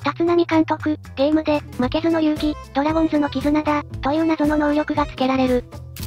立浪監督、ゲームで、負けずの勇気、ドラゴンズの絆だ、という謎の能力がつけられる。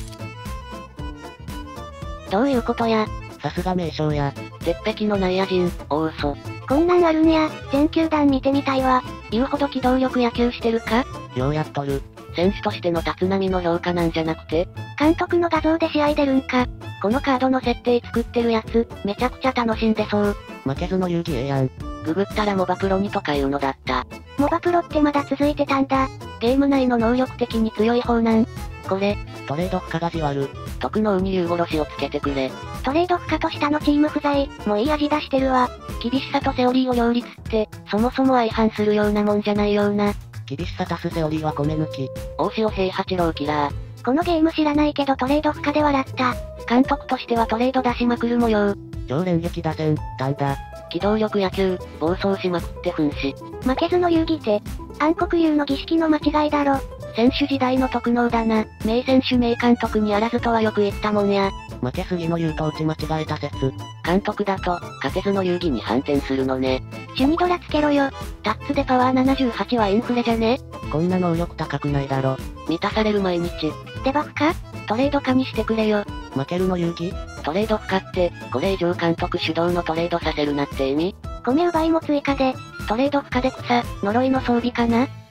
どういうことや。さすが名将や。鉄壁の内野陣、大嘘。 こんなんあるんや、全球団見てみたいわ。 言うほど機動力野球してるか？ ようやっとる。 選手としての立浪の評価なんじゃなくて？ 監督の画像で試合出るんか。 このカードの設定作ってるやつ、めちゃくちゃ楽しんでそう。 負けずの勇気ええやん。 ググったらモバプロにとかいうのだった。 モバプロってまだ続いてたんだ。 ゲーム内の能力的に強い方なん。これ、 トレード不可がじわる。 特能に竜殺しをつけてくれ。 トレード不可と下のチーム不在、もういい味出してるわ。 厳しさとセオリーを両立って、そもそも相反するようなもんじゃないような。 厳しさ足すセオリーは米抜き。 大塩平八郎キラー。 このゲーム知らないけどトレード不可で笑った。 監督としてはトレード出しまくる模様。 超連撃打線、なんだ。 機動力野球、暴走しまくって噴死。 負けずの遊戯って、暗黒竜の儀式の間違いだろ。 選手時代の特能だな。名選手名監督にあらずとはよく言ったもんや。 負けすぎの言うと打ち間違えた説。 監督だと、勝てずの遊戯に反転するのね。 シュニドラつけろよ。 タッツでパワー78はインフレじゃね？ こんな能力高くないだろ。 満たされる毎日。 デバフか？ トレード化にしてくれよ。 負けるの勇気？ トレード不可って、これ以上監督主導のトレードさせるなって意味？ 米奪いも追加で。 トレード不可で草、呪いの装備かな？